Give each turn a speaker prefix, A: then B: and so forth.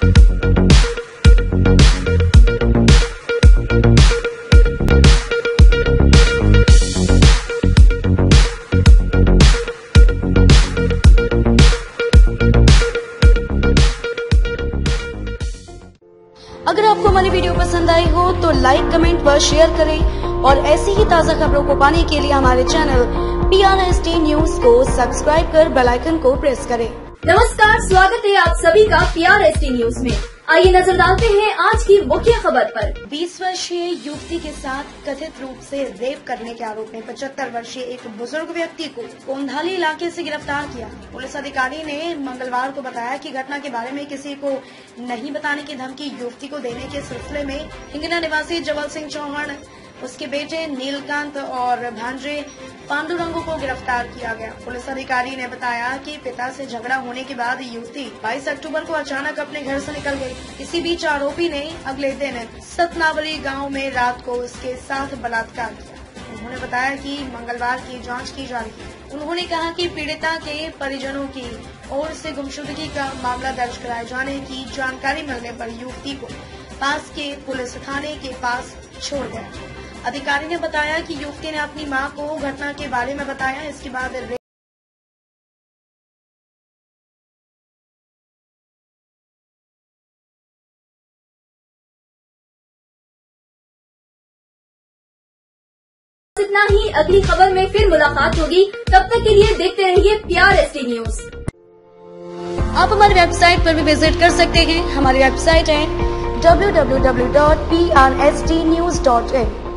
A: अगर आपको हमारी वीडियो पसंद आई हो तो लाइक, कमेंट व शेयर करें और ऐसी ही ताज़ा खबरों को पाने के लिए हमारे चैनल PRST न्यूज को सब्सक्राइब कर बेल आइकन को प्रेस करें।
B: नमस्कार, स्वागत है आप सभी का PRST न्यूज में। आइए नजर डालते हैं आज की मुख्य खबर पर।
A: 20 वर्षीय युवती के साथ कथित रूप से रेप करने के आरोप में 75 वर्षीय एक बुजुर्ग व्यक्ति को कोंधाली इलाके से गिरफ्तार किया। पुलिस अधिकारी ने मंगलवार को बताया कि घटना के बारे में किसी को नहीं बताने की धमकी युवती को देने के सिलसिले में हिंगना निवासी जबल सिंह चौहान, उसके बेटे नीलकांत और भांजे पांडुरंगू को गिरफ्तार किया गया। पुलिस अधिकारी ने बताया कि पिता से झगड़ा होने के बाद युवती 22 अक्टूबर को अचानक अपने घर से निकल गई। इसी बीच आरोपी ने अगले दिन सतनावली गांव में रात को उसके साथ बलात्कार किया। उन्होंने बताया कि मंगलवार की जांच की जा रही है। उन्होंने कहा कि पीड़िता के परिजनों की ओर से गुमशुदगी का मामला दर्ज कराए जाने की जानकारी मिलने पर युवती को पास के पुलिस थाने के पास छोड़ गया। अधिकारी ने बताया कि युवती ने अपनी मां को घटना के बारे में बताया। इसके बाद
B: इतना ही, अगली खबर में फिर मुलाकात होगी। तब तक के लिए देखते रहिए PRST न्यूज।
A: आप हमारी वेबसाइट पर भी विजिट कर सकते हैं। हमारी वेबसाइट है www.prstnews.in।